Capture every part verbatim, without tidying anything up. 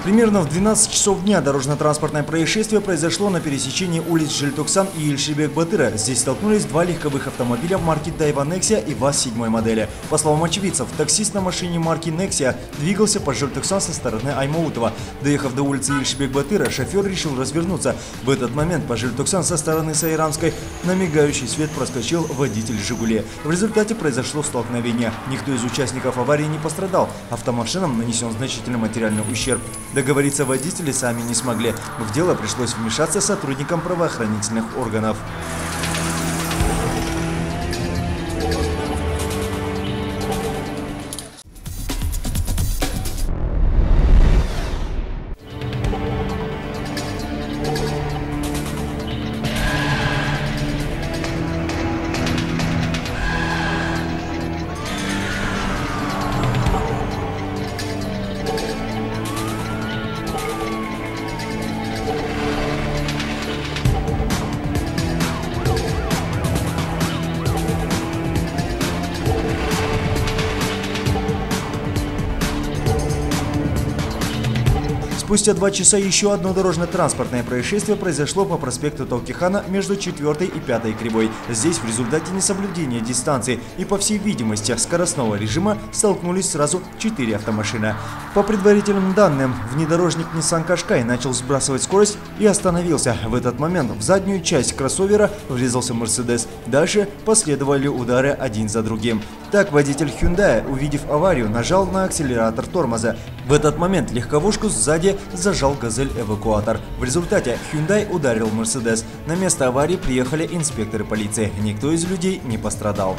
Примерно в двенадцать часов дня дорожно-транспортное происшествие произошло на пересечении улиц Желтоксан и Ильшебек-Батыра. Здесь столкнулись два легковых автомобиля марки Daiwa Nexia и ВАЗ седьмой модели. По словам очевидцев, таксист на машине марки Nexia двигался по Желтоксан со стороны Аймаутова. Доехав до улицы Ильшебек-Батыра, шофер решил развернуться. В этот момент по Желтоксан со стороны Сайрамской на мигающий свет проскочил водитель «Жигули». В результате произошло столкновение. Никто из участников аварии не пострадал. Автомашинам нанесен значительный материальный ущерб. Договориться водители сами не смогли. В дело пришлось вмешаться сотрудникам правоохранительных органов. Спустя два часа еще одно дорожно-транспортное происшествие произошло по проспекту Толкихана между четвёртой и пятой кривой. Здесь в результате несоблюдения дистанции и, по всей видимости, скоростного режима столкнулись сразу четыре автомашины. По предварительным данным, внедорожник Nissan Qashqai начал сбрасывать скорость и остановился. В этот момент в заднюю часть кроссовера врезался Mercedes. Дальше последовали удары один за другим. Так водитель Hyundai, увидев аварию, нажал на акселератор тормоза. В этот момент легковушку сзади зажал газель-эвакуатор. В результате Hyundai ударил Mercedes. На место аварии приехали инспекторы полиции. Никто из людей не пострадал.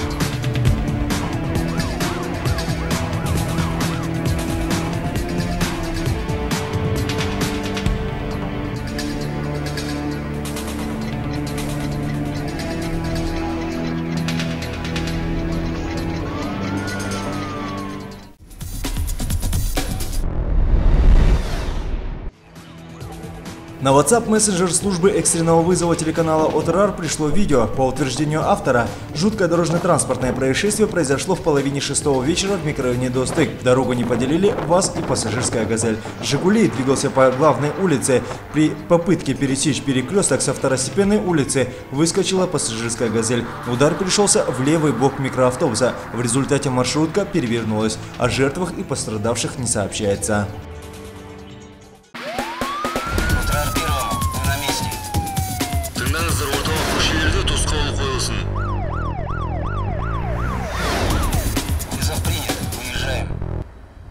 На WhatsApp мессенджер службы экстренного вызова телеканала ОТРАР пришло видео. По утверждению автора, жуткое дорожно-транспортное происшествие произошло в половине шестого вечера в микрорайоне Достык. Дорогу не поделили ВАЗ и пассажирская «Газель». «Жигули» двигался по главной улице. При попытке пересечь перекресток со второстепенной улицы выскочила пассажирская «Газель». Удар пришелся в левый бок микроавтобуса. В результате маршрутка перевернулась. О жертвах и пострадавших не сообщается. Тыңдаңыздар, орталық көшелерде тосқауыл қойылсын.